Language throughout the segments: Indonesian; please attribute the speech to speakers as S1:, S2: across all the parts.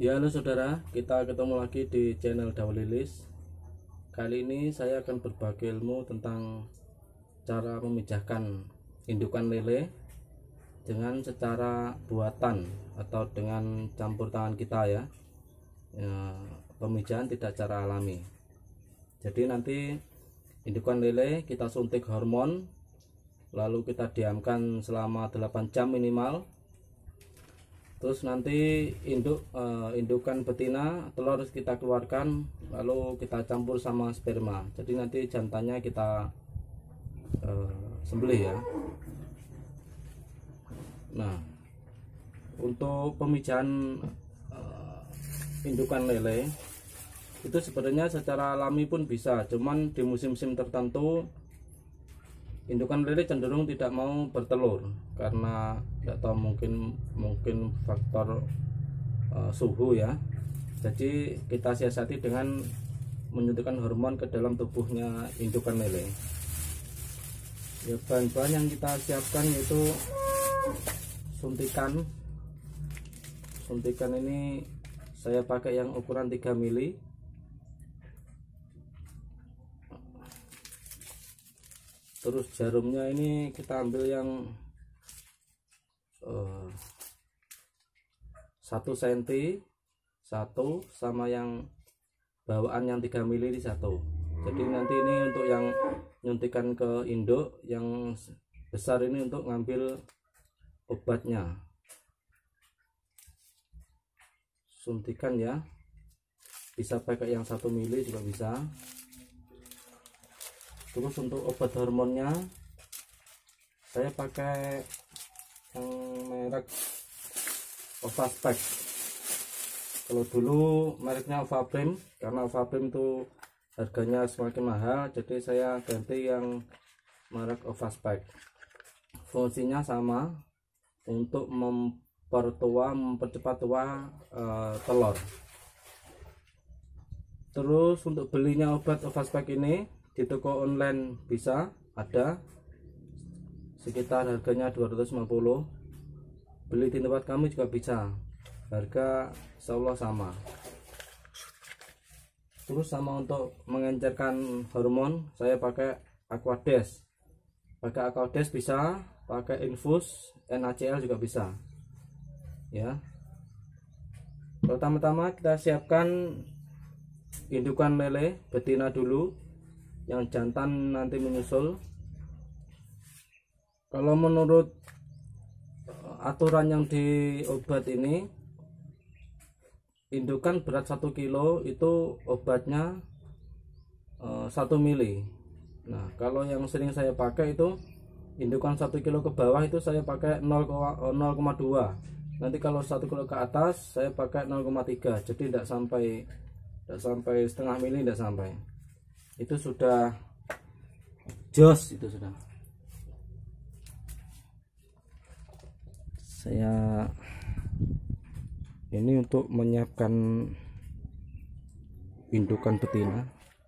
S1: Ya, halo saudara, kita ketemu lagi di channel Dawa Lilis. Kali ini saya akan berbagi ilmu tentang cara memijahkan indukan lele dengan secara buatan atau dengan campur tangan kita ya. Pemijahan tidak cara alami. Jadi nanti indukan lele kita suntik hormon, lalu kita diamkan selama 8 jam minimal. Terus nanti indukan betina telur kita keluarkan, lalu kita campur sama sperma. Jadi nanti jantannya kita sembelih ya. Nah, untuk pemijahan indukan lele itu sebenarnya secara alami pun bisa, cuman di musim-musim tertentu indukan lele cenderung tidak mau bertelur karena tidak tahu, mungkin faktor suhu ya. Jadi kita siasati dengan menyuntikkan hormon ke dalam tubuhnya indukan lele. Ya, bahan-bahan yang kita siapkan yaitu suntikan. Suntikan ini saya pakai yang ukuran 3 mili. Terus jarumnya ini kita ambil yang 1 cm satu, sama yang bawaan yang 3 mili di satu. Jadi nanti ini untuk yang nyuntikan ke induk, yang besar ini untuk ngambil obatnya. Suntikan ya, bisa pakai yang 1 mili juga bisa. Terus untuk obat hormonnya saya pakai yang merek Ovaspec. Kalau dulu mereknya Ovaprim, karena Ovaprim itu harganya semakin mahal, jadi saya ganti yang merek Ovaspec. Fungsinya sama, untuk mempercepat tua telur. Terus untuk belinya obat Ovaspec ini di toko online bisa ada, sekitar harganya 250. Beli di tempat kami juga bisa, harga insyaallah sama. Terus sama untuk mengencerkan hormon saya pakai Aquades. Pakai Aquades bisa, pakai infus NaCl juga bisa ya. Pertama-tama kita siapkan indukan lele betina dulu, yang jantan nanti menyusul. Kalau menurut aturan yang di obat ini, indukan berat 1 kilo itu obatnya 1 mili. Nah, kalau yang sering saya pakai itu indukan 1 kilo ke bawah itu saya pakai 0,2. Nanti kalau 1 kilo ke atas saya pakai 0,3. Jadi tidak sampai setengah mili, tidak sampai. Itu sudah jos, itu sudah. Saya ini untuk menyiapkan indukan betina.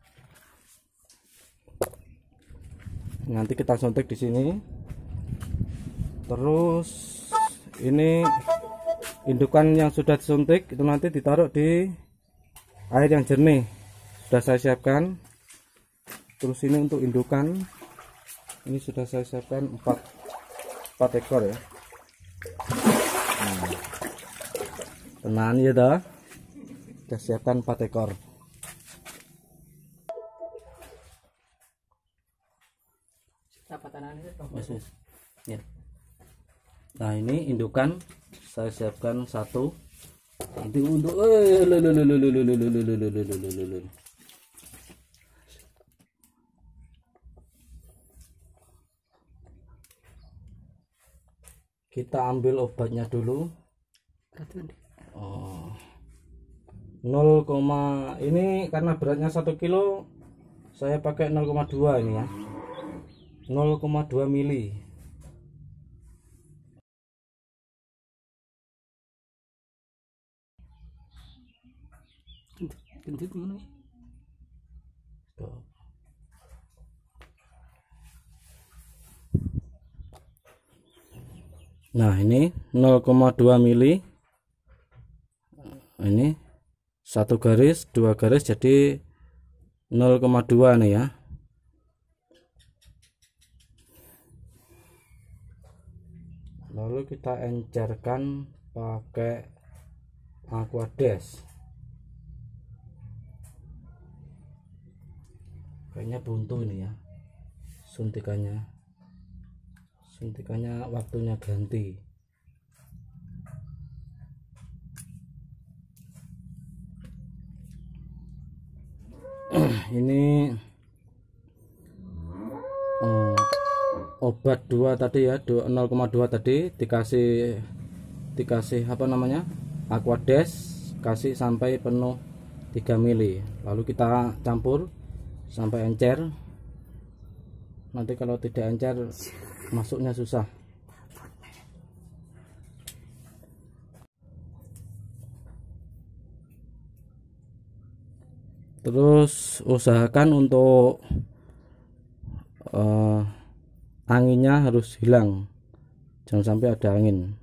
S1: Nanti kita suntik di sini. Terus ini indukan yang sudah disuntik itu nanti ditaruh di air yang jernih. Sudah saya siapkan. Terus ini untuk indukan, ini sudah saya siapkan 4 ekor ya. Nah, tenang ya dah, kita siapkan 4 ekor. Ya. Nah, ini indukan saya siapkan 1. Nanti untuk kita ambil obatnya dulu. 0, ini karena beratnya 1 kilo saya pakai 0,2 ini ya, 0,2 mili. Nah, ini 0,2 mili. ini 1 garis 2 garis jadi 0,2 nih ya. Lalu kita encerkan pakai Aquades. Kayaknya buntu ini ya, suntikannya waktunya ganti. Ini obat 2 tadi ya, 0,2 tadi dikasih apa namanya, Aquades, kasih sampai penuh 3 mili, lalu kita campur sampai encer. Nanti kalau tidak encer masuknya susah. Terus usahakan untuk anginnya harus hilang, jangan sampai ada angin.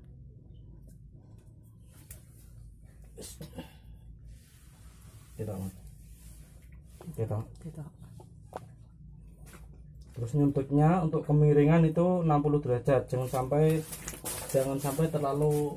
S1: Terus nyuntiknya untuk kemiringan itu 60 derajat, jangan sampai terlalu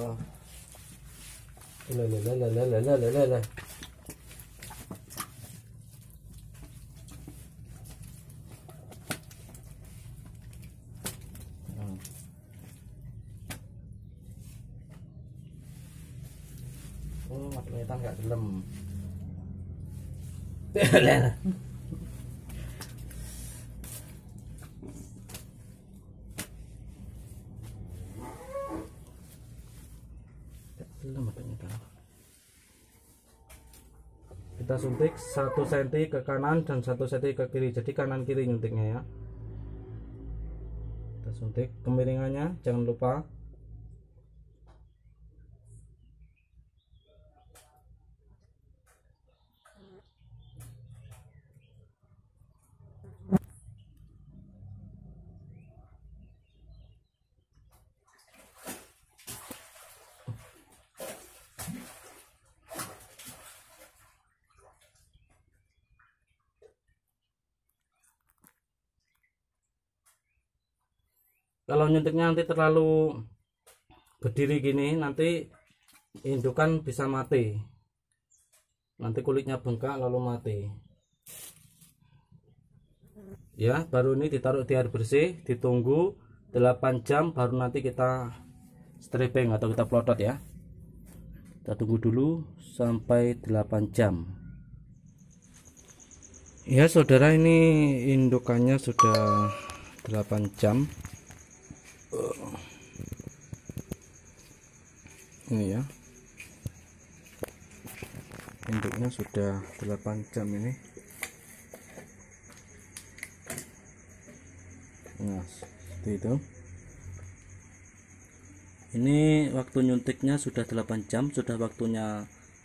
S1: kelihatan nggak dalam. Kita suntik 1 cm ke kanan dan 1 cm ke kiri, jadi kanan kiri nyuntiknya ya. Kita suntik kemiringannya, jangan lupa. Kalau nyuntiknya nanti terlalu berdiri gini, nanti indukan bisa mati, nanti kulitnya bengkak lalu mati ya. Baru ini ditaruh di air bersih, ditunggu 8 jam baru nanti kita stripping atau kita plotot ya. Kita tunggu dulu sampai 8 jam ya saudara. Ini indukannya sudah 8 jam. Ini ya, induknya sudah 8 jam ini. Nah seperti itu. Ini waktu nyuntiknya sudah 8 jam, sudah waktunya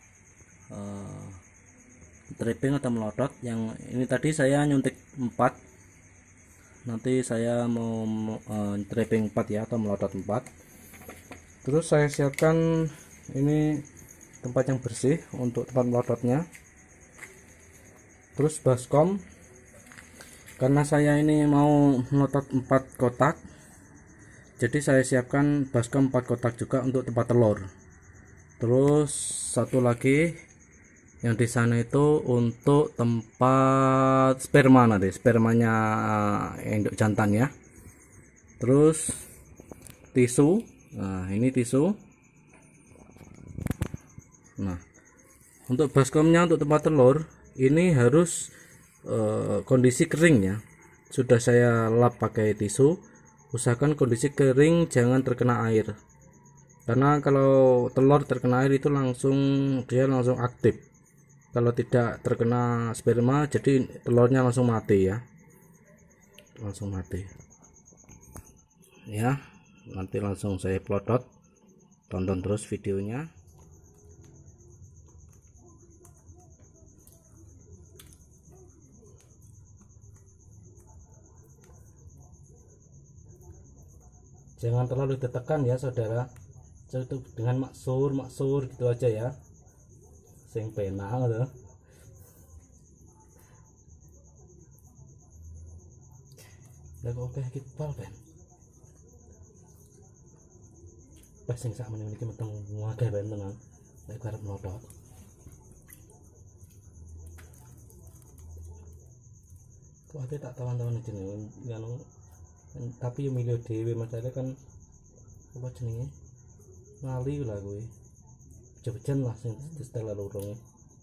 S1: tripping atau melotot. Yang ini tadi saya nyuntik 4, nanti saya mau tripping 4 ya, atau melotot 4. Terus saya siapkan ini tempat yang bersih untuk tempat melototnya. Terus baskom, karena saya ini mau melotot 4 kotak, jadi saya siapkan baskom 4 kotak juga untuk tempat telur. Terus satu lagi yang di sana itu untuk tempat sperma, nanti spermanya induk jantan ya. Terus tisu. Nah ini tisu. Nah untuk baskomnya untuk tempat telur ini harus kondisi kering ya. Sudah saya lap pakai tisu. Usahakan kondisi kering, jangan terkena air, karena kalau telur terkena air itu dia langsung aktif. Kalau tidak terkena sperma jadi telurnya langsung mati ya, langsung mati ya. Nanti langsung saya plotot, tonton terus videonya. Jangan terlalu ditekan ya saudara, cukup dengan maksur gitu aja ya. sing penal lho. Lah kok akeh kipal ben. Pas sing sak meneh iki meteng akeh ben tenan. Nek karep notok. Kok ate tak tawan-tawan jenenge ngono. Tapi yo milih dhewe masalah kan apa jenenge? Ngali lah kowe. Bejan lah sing setel lorong.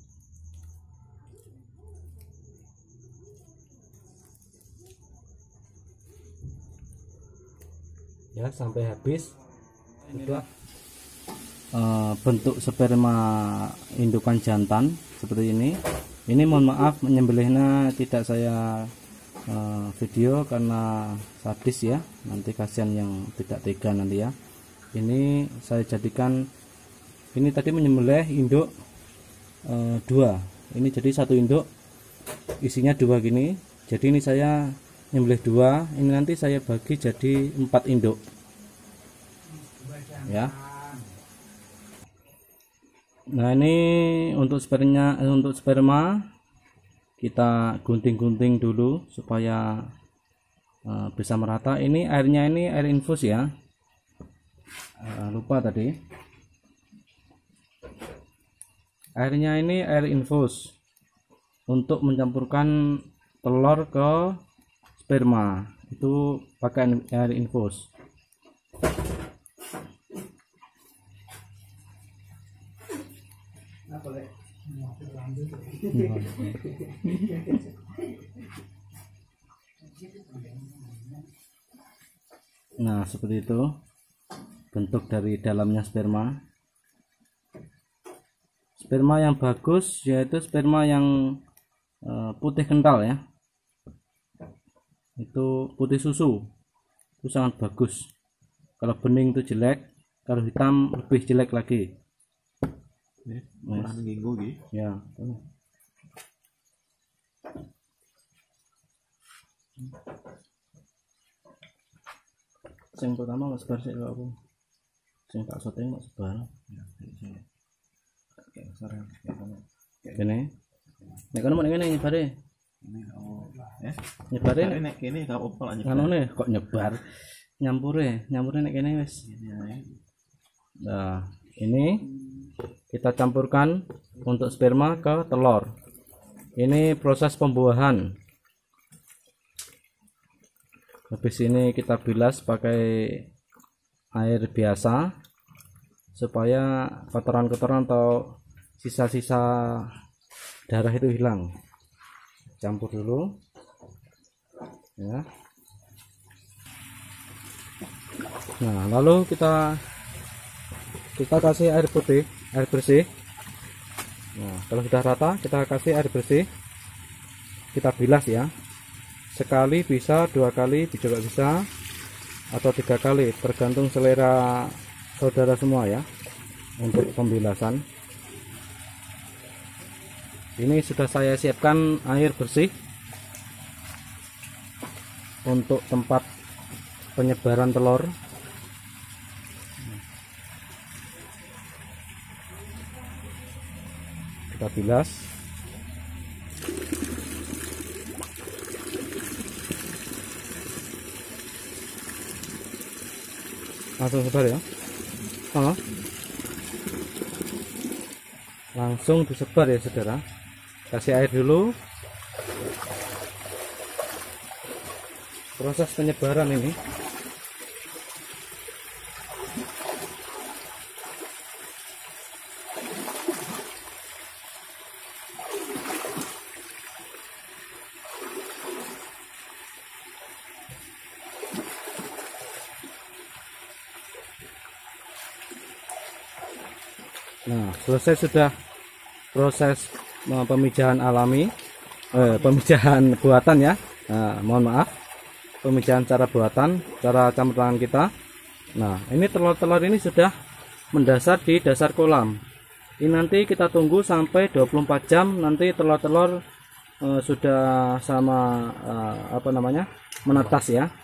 S1: Ya sampai habis. Itulah bentuk sperma indukan jantan seperti ini. Ini mohon maaf menyembelihnya tidak saya video karena sadis ya, nanti kasihan yang tidak tega nanti ya. Ini saya jadikan, ini tadi menyembelih induk 2, ini jadi satu induk isinya 2 gini, jadi ini saya menyembelih 2, ini nanti saya bagi jadi 4 induk ya. Nah ini untuk sperma kita gunting-gunting dulu supaya bisa merata. Ini airnya ini air infus ya, lupa tadi, airnya ini air infus untuk mencampurkan telur ke sperma, itu pakai air infus. Nah seperti itu bentuk dari dalamnya sperma. Sperma yang bagus yaitu sperma yang putih kental ya, itu putih susu, itu sangat bagus. Kalau bening itu jelek, kalau hitam lebih jelek lagi. Ya. Yang pertama mas sebar sih aku. Yang tak syuting mas sebar. Ini. Nek kono meneh ngene nyebare. Nyebare nek kene gak opo lah nyebar. Ngono kok nyebar. Nyampure nek kene wis. Nah, ini kita campurkan untuk sperma ke telur. Ini proses pembuahan. Habis ini kita bilas pakai air biasa supaya kotoran-kotoran atau sisa-sisa darah itu hilang. Campur dulu ya. Nah lalu kita kasih air putih, air bersih. Nah kalau sudah rata kita kasih air bersih, kita bilas ya, sekali bisa, 2 kali juga bisa, atau 3 kali tergantung selera saudara semua ya untuk pembilasan. Ini sudah saya siapkan air bersih untuk tempat penyebaran telur. Kita bilas. Langsung sebar ya. Langsung disebar ya saudara. Kasih air dulu. Proses penyebaran ini. Nah, selesai sudah proses pemijahan alami, pemijahan buatan ya. Nah, mohon maaf, pemijahan cara buatan, cara campur tangan kita. Nah, ini telur-telur ini sudah mendasar di dasar kolam. Ini nanti kita tunggu sampai 24 jam, nanti telur-telur sudah sama menetas ya.